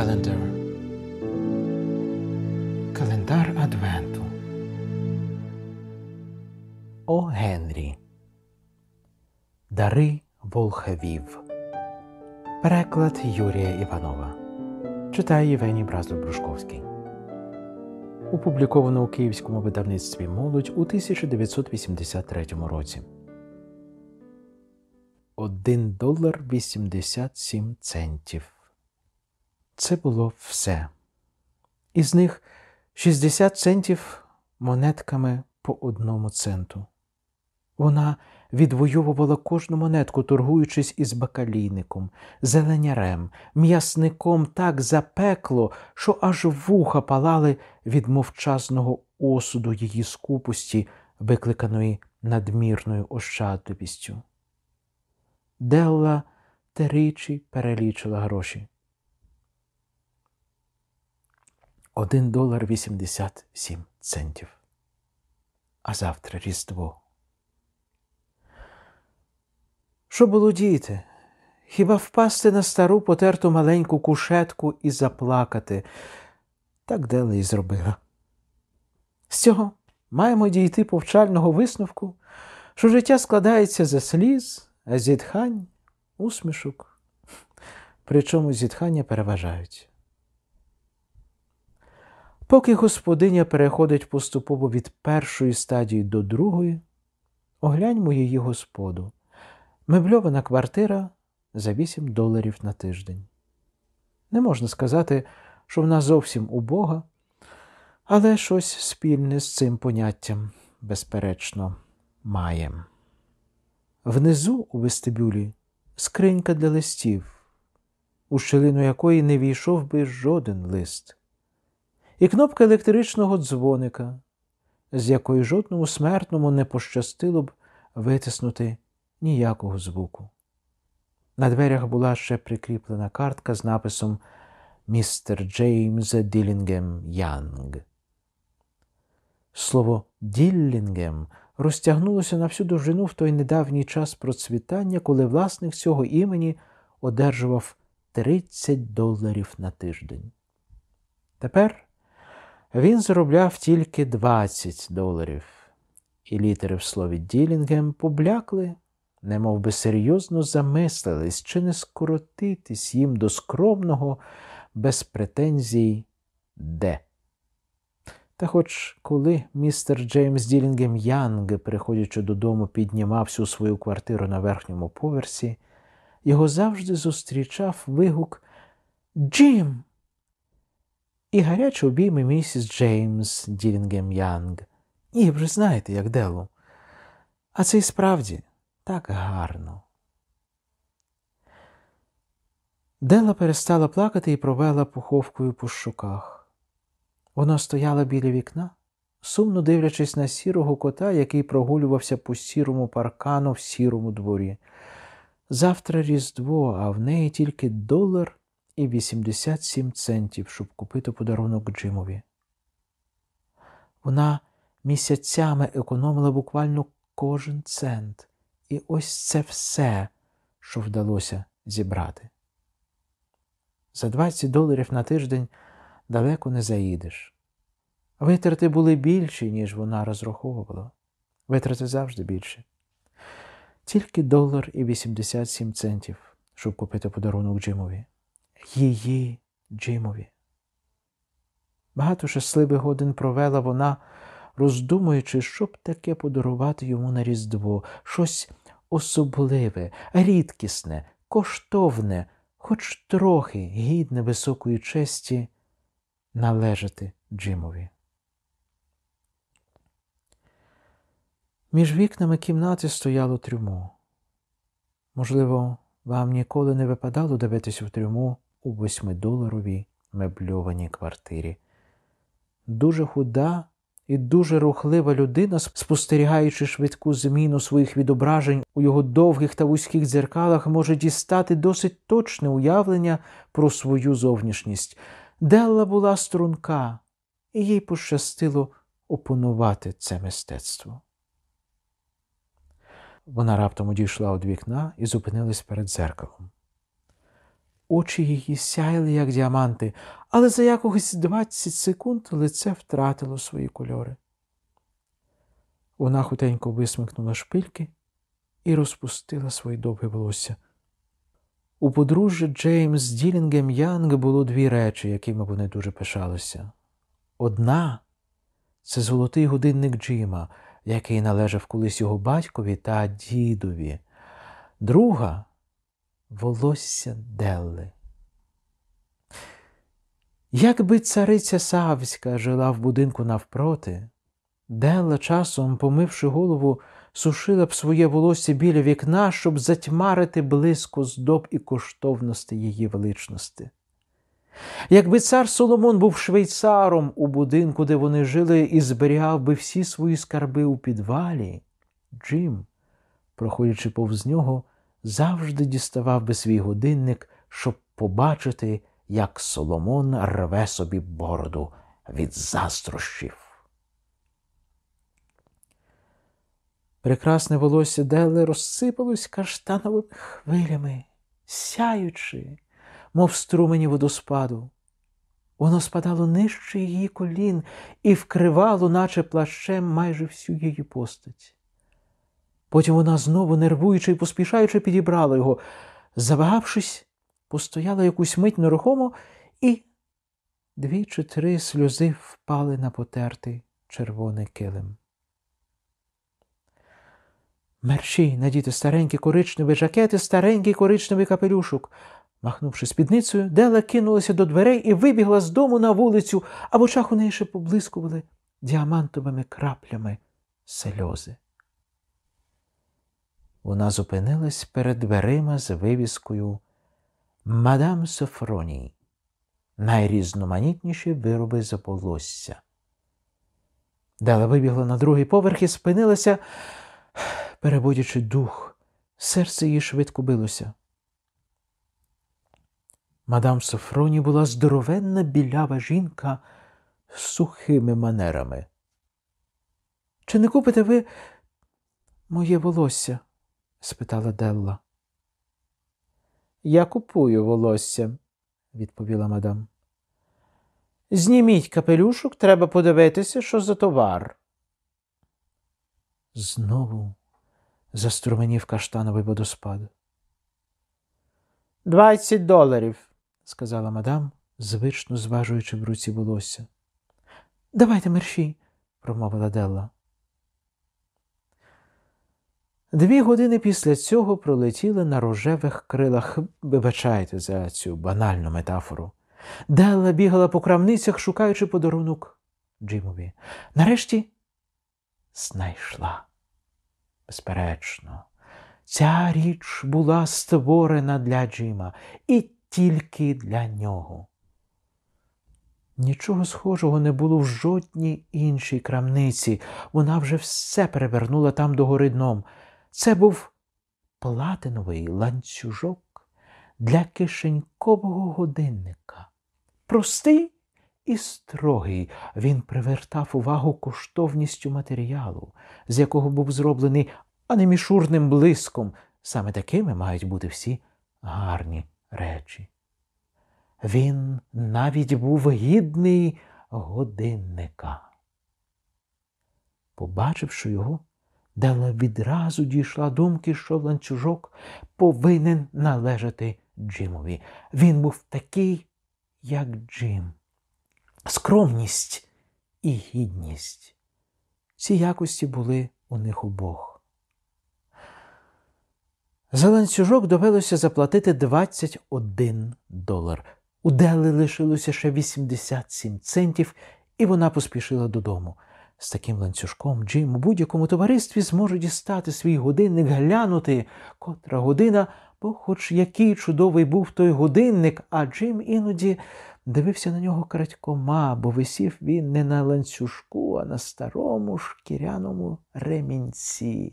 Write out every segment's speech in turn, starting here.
Calendar. Календар Адвенту. О Генрі. Дари волхвів. Переклад Юрія Іванова. Читає Євгеній Браздов-Брушковський. Опубліковано у Київському видавництві «Молодь» у 1983 році. $1.87. Це було все. Із них 60 центів монетками по 1 центу. Вона відвоювала кожну монетку, торгуючись із бакалійником, зеленярем, м'ясником так запекло, що аж вуха палали від мовчазного осуду її скупості, викликаної надмірною ощадливістю. Делла тричі перелічила гроші. $1.87. А завтра Різдво. Що було діяти? Хіба впасти на стару потерту маленьку кушетку і заплакати? Так Делла і зробила. З цього маємо дійти повчального висновку, що життя складається з сліз, зітхань, усмішок. Причому зітхання переважають. Поки господиня переходить поступово від першої стадії до другої, огляньмо її господу. Мебльована квартира за $8 на тиждень. Не можна сказати, що вона зовсім убога, але щось спільне з цим поняттям, безперечно, має. Внизу у вестибюлі скринька для листів, у щілину якої не війшов би жоден лист. І кнопка електричного дзвоника, з якої жодному смертному не пощастило б витиснути ніякого звуку. На дверях була ще прикріплена картка з написом «Містер Джеймс Діллінгем Янг». Слово «Діллінгем» розтягнулося на всю довжину в той недавній час процвітання, коли власник цього імені одержував $30 на тиждень. Тепер він заробляв тільки $20, і літери в слові «Діллінгем» поблякли, немов би серйозно замислились, чи не скоротитись їм до скромного, без претензій «Д». Та хоч коли містер Джеймс Діллінгем Янг, приходячи додому, піднімав всю свою квартиру на верхньому поверсі, його завжди зустрічав вигук «Джим!» і гарячі обійми місіс Джеймс Діллінгем Янг. І вже знаєте, як Деллу. А це і справді так гарно. Делла перестала плакати і провела пуховкою по щоках. Вона стояла біля вікна, сумно дивлячись на сірого кота, який прогулювався по сірому паркану в сірому дворі. Завтра Різдво, а в неї тільки $1.87, щоб купити подарунок Джимові. Вона місяцями економила буквально кожен цент. І ось це все, що вдалося зібрати. За $20 на тиждень далеко не заїдеш. Витрати були більші, ніж вона розраховувала. Витрати завжди більші. Тільки $1.87, щоб купити подарунок Джимові. Її Джимові. Багато щасливих годин провела вона, роздумуючи, що б таке подарувати йому на Різдво. Щось особливе, рідкісне, коштовне, хоч трохи гідне високої честі належати Джимові. Між вікнами кімнати стояло трюмо. Можливо, вам ніколи не випадало дивитись у трюмо у $8 мебльованій квартирі. Дуже худа і дуже рухлива людина, спостерігаючи швидку зміну своїх відображень у його довгих та вузьких дзеркалах, може дістати досить точне уявлення про свою зовнішність. Делла була струнка, і їй пощастило опанувати це мистецтво. Вона раптом одійшла від вікна і зупинилась перед дзеркалом. Очі її сяяли, як діаманти, але за якогось 20 секунд лице втратило свої кольори. Вона хутенько висмикнула шпильки і розпустила свої довге волосся. У подружжя Джеймс з Ділінгем Янг було дві речі, якими вони дуже пишалися. Одна – це золотий годинник Джима, який належав колись його батькові та дідові. Друга – волосся Делли. Якби цариця Савська жила в будинку навпроти, Делла часом, помивши голову, сушила б своє волосся біля вікна, щоб затьмарити блиск оздоб і коштовностей її величності. Якби цар Соломон був швейцаром у будинку, де вони жили, і зберігав би всі свої скарби у підвалі, Джим, проходячи повз нього, завжди діставав би свій годинник, щоб побачити, як Соломон рве собі бороду від заздрощів. Прекрасне волосся Делли розсипалось каштановими хвилями, сяючи, мов струмені водоспаду. Воно спадало нижче її колін і вкривало, наче плащем, майже всю її постать. Потім вона знову, нервуючи і поспішаючи, підібрала його. Завагавшись, постояла якусь мить нерухомо, і 2 чи 3 сльози впали на потертий червоний килим. Мерщій надіти старенький коричневий жакет і старенький коричневий капелюшок. Махнувши спідницею, Делла кинулася до дверей і вибігла з дому на вулицю, а в очах у неї ще поблискували діамантовими краплями сльози. Вона зупинилась перед дверима з вивіскою «Мадам Софроній. Найрізноманітніші вироби з волосся». Делла вибігла на другий поверх і спинилася, переводячи дух. Серце її швидко билося. Мадам Софроні була здоровенна білява жінка з сухими манерами. «Чи не купите ви моє волосся?» – спитала Делла. «Я купую волосся», – відповіла мадам. «Зніміть капелюшок, треба подивитися, що за товар». Знову заструменів каштановий водоспад. $20, – сказала мадам, звично зважуючи в руці волосся. «Давайте мерщій», – промовила Делла. 2 години після цього пролетіли на рожевих крилах, вибачайте за цю банальну метафору. Делла бігала по крамницях, шукаючи подарунок Джимові. Нарешті знайшла. Безперечно, ця річ була створена для Джима і тільки для нього. Нічого схожого не було в жодній іншій крамниці. Вона вже все перевернула там догори дном. Це був платиновий ланцюжок для кишенькового годинника. Простий і строгий, він привертав увагу коштовністю матеріалу, з якого був зроблений, а не мішурним блиском. Саме такими мають бути всі гарні речі. Він навіть був гідний годинника. Побачивши його, Делла відразу дійшла думки, що ланцюжок повинен належати Джимові. Він був такий, як Джим. Скромність і гідність. Ці якості були у них обох. За ланцюжок довелося заплатити $21. У Делли лишилося ще 87 центів, і вона поспішила додому. З таким ланцюжком Джим у будь-якому товаристві зможе дістати свій годинник, глянути, котра година, бо хоч який чудовий був той годинник, а Джим іноді дивився на нього крадькома, бо висів він не на ланцюжку, а на старому шкіряному ремінці.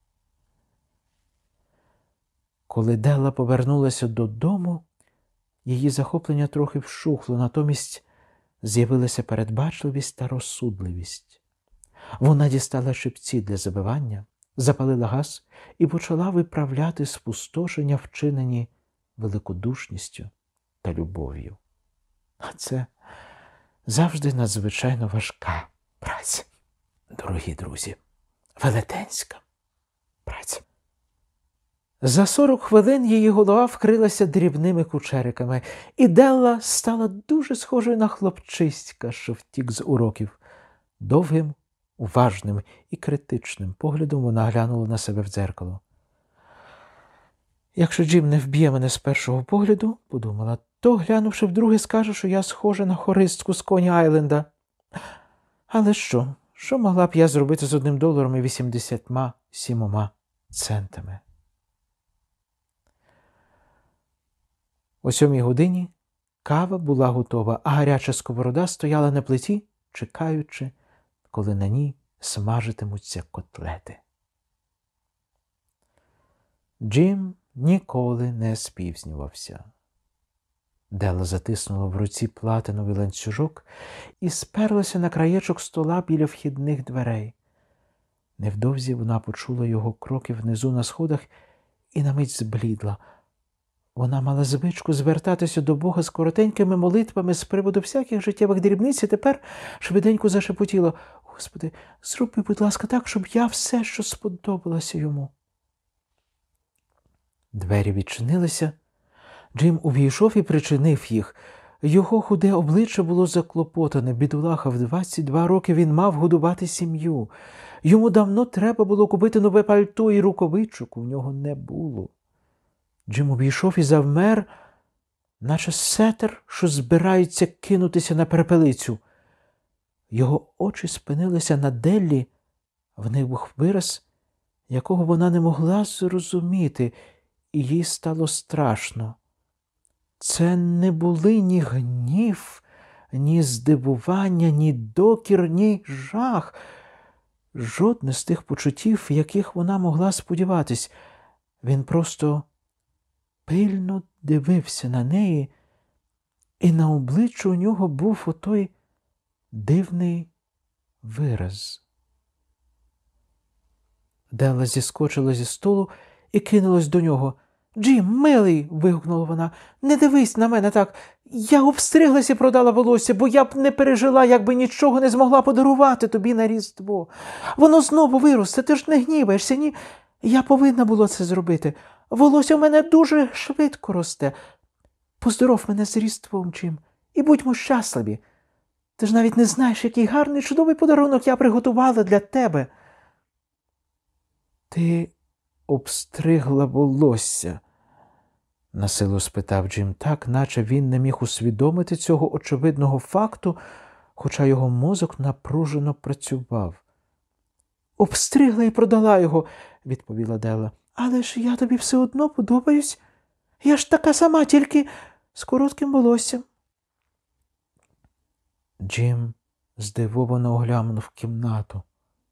Коли Делла повернулася додому, її захоплення трохи вщухло, натомість з'явилася передбачливість та розсудливість. Вона дістала шипці для забивання, запалила газ і почала виправляти спустошення, вчинені великодушністю. та любов'ю. А це завжди надзвичайно важка праця. Дорогі друзі, велетенська праця. За 40 хвилин її голова вкрилася дрібними кучериками, і Делла стала дуже схожою на хлопчиська, що втік з уроків. Довгим, уважним і критичним поглядом вона глянула на себе в дзеркало. «Якщо Джим не вб'є мене з першого погляду, — подумала, — то, глянувши вдруге, скаже, що я схожа на хористку з Коні-Айленда. Але що могла б я зробити з $1,87? О 7 годині кава була готова, а гаряча сковорода стояла на плиті, чекаючи, коли на ній смажитимуться котлети. Джим ніколи не спізнювався. Делла затиснула в руці платиновий ланцюжок і сперлася на краєчок стола біля вхідних дверей. Невдовзі вона почула його кроки внизу на сходах і на мить зблідла. Вона мала звичку звертатися до Бога з коротенькими молитвами з приводу всяких життєвих дрібниць, і тепер швиденько зашепотіла: «Господи, зроби, будь ласка, так, щоб я все, що сподобалося йому». Двері відчинилися. Джим увійшов і причинив їх. Його худе обличчя було заклопотане. Бідолаха, в 22 роки він мав годувати сім'ю. Йому давно треба було купити нове пальто і рукавичок. У нього не було. Джим увійшов і завмер, наче сетер, що збирається кинутися на перепелицю. Його очі спинилися на Деллі, в них був вираз, якого вона не могла зрозуміти, і їй стало страшно. Це не були ні гнів, ні здивування, ні докір, ні жах. Жодне з тих почуттів, яких вона могла сподіватись. Він просто пильно дивився на неї, і на обличчі у нього був отой дивний вираз. Делла зіскочила зі столу і кинулась до нього. «Джим, милий!» – вигукнула вона. «Не дивись на мене так! Я обстриглася і продала волосся, бо я б не пережила, якби нічого не змогла подарувати тобі на Різдво. Воно знову виросте, ти ж не гніваєшся, ні? Я повинна була це зробити. Волосся в мене дуже швидко росте. Поздоров мене з Різдвом, Джим, і будьмо щасливі. Ти ж навіть не знаєш, який гарний, чудовий подарунок я приготувала для тебе». «Ти обстригла волосся?» – насилу спитав Джим так, наче він не міг усвідомити цього очевидного факту, хоча його мозок напружено працював. «Обстригла і продала його», – відповіла Делла. «Але ж я тобі все одно подобаюсь. Я ж така сама, тільки з коротким волоссям». Джим здивовано оглянув кімнату.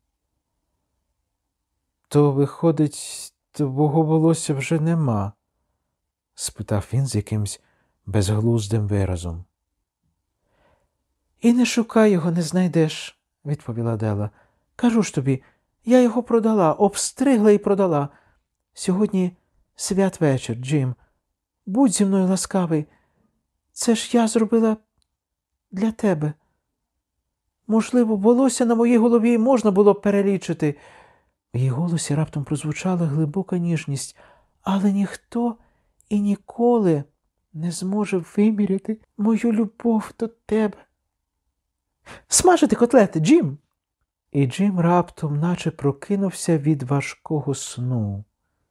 «То, виходить, твого волосся вже нема?» – спитав він з якимсь безглуздим виразом. «І не шукай його, не знайдеш», – відповіла Делла. «Кажу ж тобі, я його продала, обстригла і продала. Сьогодні святвечір, Джим. Будь зі мною ласкавий. Це ж я зробила для тебе. Можливо, волосся на моїй голові можна було перелічити». В її голосі раптом прозвучала глибока ніжність. «Але ніхто і ніколи не зможе виміряти мою любов до тебе. Смажити котлети, Джим!» І Джим раптом наче прокинувся від важкого сну.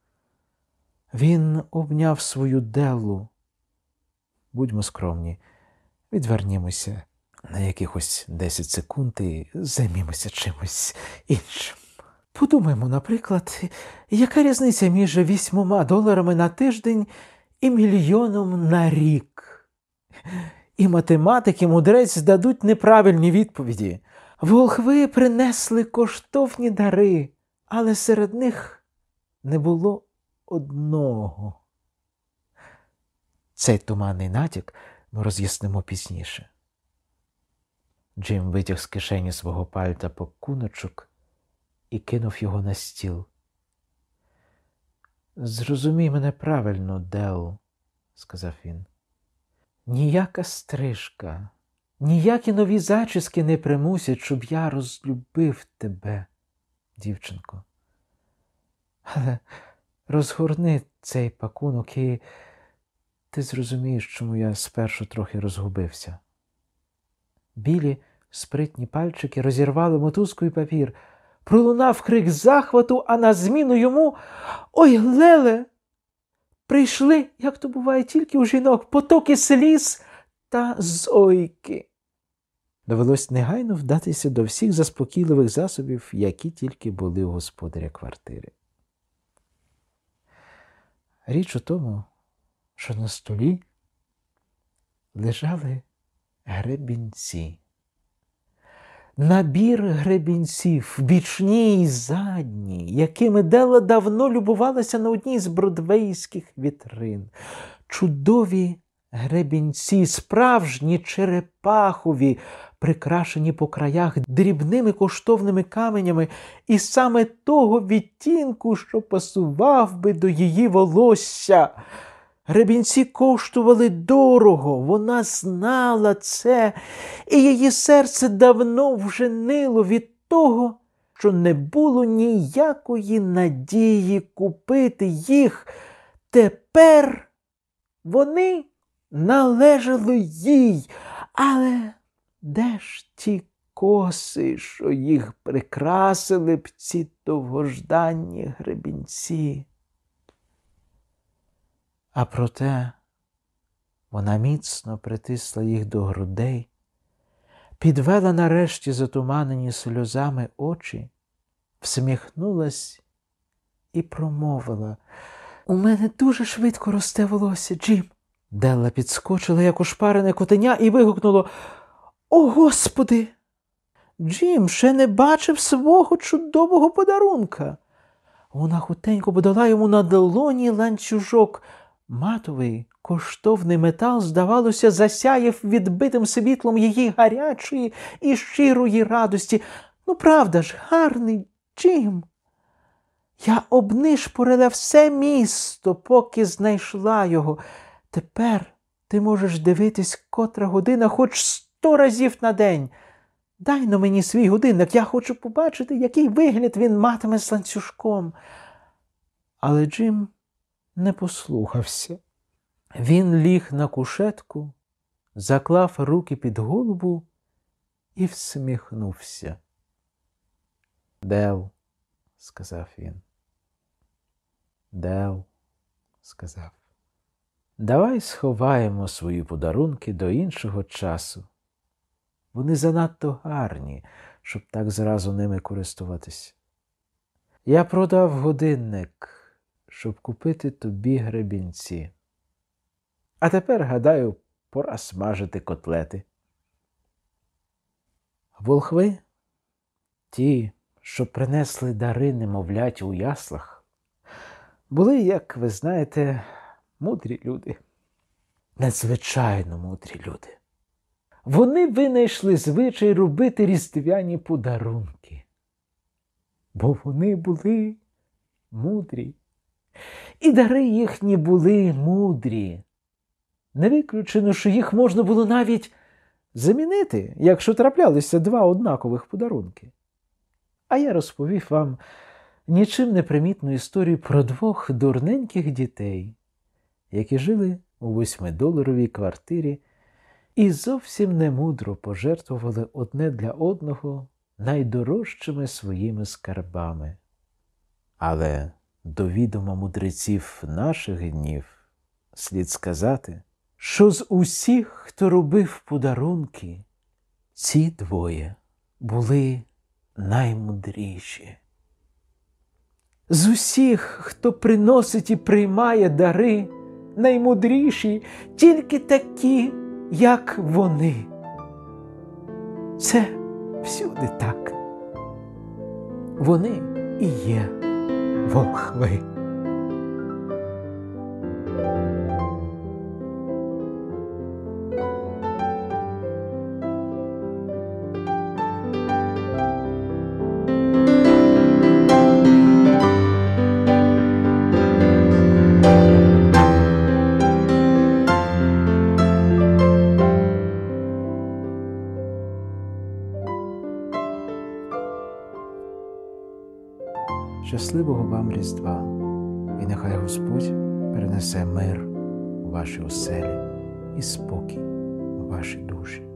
Він обняв свою Деллу. Будьмо скромні, відвернімося на якихось 10 секунд і займімося чимось іншим. Подумаймо, наприклад, яка різниця між $8 на тиждень і $1 на рік? І математики, мудрець дадуть неправильні відповіді. Волхви принесли коштовні дари, але серед них не було одного. Цей туманний натяк ми роз'яснимо пізніше. Джим витяг з кишені свого пальта пакуночок і кинув його на стіл. «Зрозумій мене правильно, Делл», – сказав він. ніяка стрижка, ніякі нові зачіски не примусять, щоб я розлюбив тебе, дівчинко. Але розгорни цей пакунок і ти зрозумієш, чому я спершу трохи розгубився. Білі, спритні пальчики розірвали мотузкою папір. Пролунав крик захвату, а на зміну йому «Ой, Леле!» Прийшли, як то буває тільки у жінок, потоки сліз та зойки. Довелось негайно вдатися до всіх заспокійливих засобів, які тільки були у господаря квартири. Річ у тому, що на столі лежали гребінці. Набір гребінців, бічні й задні, якими Делла давно любувалася на одній з бродвейських вітрин. Чудові гребінці, справжні черепахові, прикрашені по краях дрібними коштовними каменями і саме того відтінку, що пасував би до її волосся. Гребінці коштували дорого, вона знала це, і її серце давно вже нило від того, що не було ніякої надії купити їх. Тепер вони належали їй, але де ж ті коси, що їх прикрасили б ці довгожданні гребінці? А проте вона міцно притисла їх до грудей, підвела нарешті затуманені сльозами очі, всміхнулась і промовила: «У мене дуже швидко росте волосся, Джим». Делла підскочила, як ошпарене котеня, і вигукнула: «О, Господи! Джим ще не бачив свого чудового подарунка». Вона хутенько подала йому на долоні ланцюжок. Матовий, коштовний метал, здавалося, засяяв відбитим світлом її гарячої і щирої радості. «Ну, правда ж, гарний, Джим! Я обнишпорила все місто, поки знайшла його. Тепер ти можеш дивитись, котра година, хоч 100 разів на день. Дай-но мені свій годинник, я хочу побачити, який вигляд він матиме з ланцюжком». Але Джим не послухався. Він ліг на кушетку, заклав руки під голову і всміхнувся. «Дел», – сказав він. «Дел», – сказав. «Давай сховаємо свої подарунки до іншого часу. Вони занадто гарні, щоб так зразу ними користуватися. Я продав годинник, щоб купити тобі гребінці. А тепер, гадаю, пора смажити котлети». Волхви, ті, що принесли дари немовлять у яслах, були, як ви знаєте, мудрі люди. Надзвичайно мудрі люди. Вони винайшли звичай робити різдвяні подарунки, бо вони були мудрі. І дари їхні були мудрі. Не виключено, що їх можна було навіть замінити, якщо траплялися 2 однакових подарунки. А я розповів вам нічим не примітну історію про 2 дурненьких дітей, які жили у 8-доларовій квартирі і зовсім немудро пожертвували одне для одного найдорожчими своїми скарбами. Але до відома мудреців наших днів слід сказати, що з усіх, хто робив подарунки, ці 2 були наймудріші. З усіх, хто приносить і приймає дари, наймудріші тільки такі, як вони. Це всюди так. Вони і є волхви. Щасливого вам Різдва, і нехай Господь перенесе мир у ваші оселі і спокій у ваші душі.